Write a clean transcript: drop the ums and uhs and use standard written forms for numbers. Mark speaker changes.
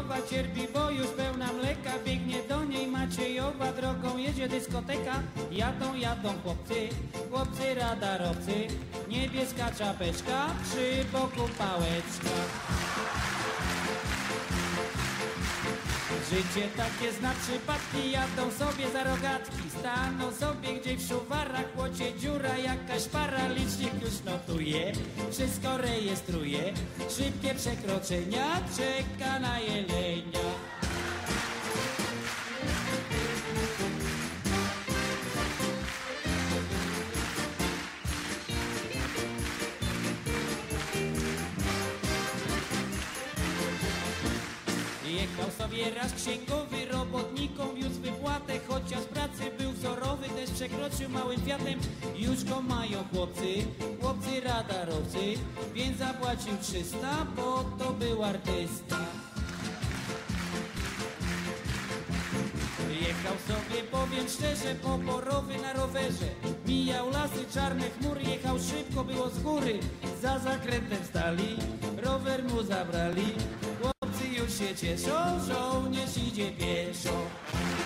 Speaker 1: Maciejowa cierpi, bo już pełna mleka. Biegnie do niej Maciejowa, drogą jedzie dyskoteka. Jadą chłopcy, chłopcy radarowcy. Niebieska czapeczka, przy boku pałeczka. Życie takie zna przypadki, jadą sobie za rogatki. Staną sobie gdzieś w szuwarach, łocie dziura, jakaś para. Licznik już notuje, wszystko rejestruje. Szybkie przekroczenia, czeka na jelenia. Jechał sobie raz księgowy, robotnikom wiózł wypłatę. Chociaż pracy był wzorowy, też przekroczył małym Fiatem. Już go mają chłopcy radarowcy, więc zapłacił 300, bo to był artysta. Jechał sobie, powiem szczerze, poborowy na rowerze. Mijał lasy, czarne chmury, jechał szybko, było z góry. Za zakrętem stali, rower mu zabrali. Już się cieszą, żołnierz idzie pieszo.